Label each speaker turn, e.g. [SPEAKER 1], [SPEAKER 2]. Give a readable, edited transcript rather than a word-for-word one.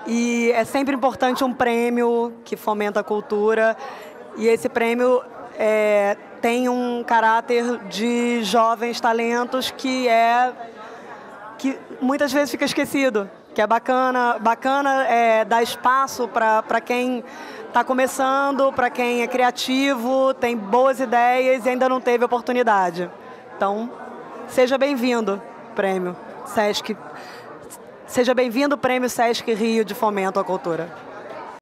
[SPEAKER 1] E é sempre importante um prêmio que fomenta a cultura. E esse prêmio tem um caráter de jovens talentos que muitas vezes fica esquecido. Que é bacana dar espaço para quem está começando, para quem é criativo, tem boas ideias e ainda não teve oportunidade. Então, seja bem-vindo, Prêmio Sesc. Seja bem-vindo, Prêmio Sesc Rio de Fomento à Cultura.